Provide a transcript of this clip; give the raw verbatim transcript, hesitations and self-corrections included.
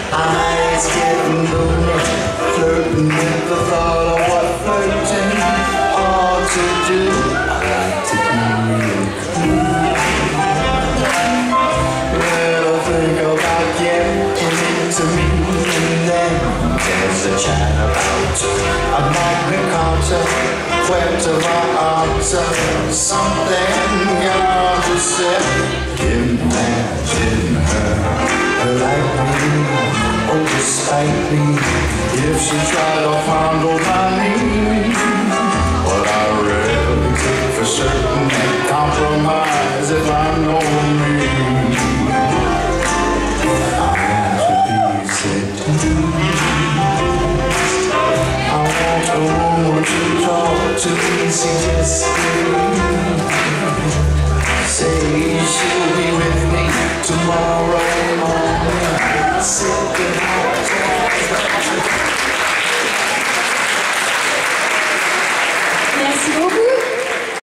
Eyes getting bluer, flirting with the thought of what flirting ought to do. I like to be real cool. Well, think about getting into me, and then there's a chat about a Magna Carta, Puerto Vallarta, something God just said. Imagine her like me, oh despite me, if she tried to fondle my knee. But I really take for certain and compromise if I know me. I want to be seduced. I want a woman to talk to me, see just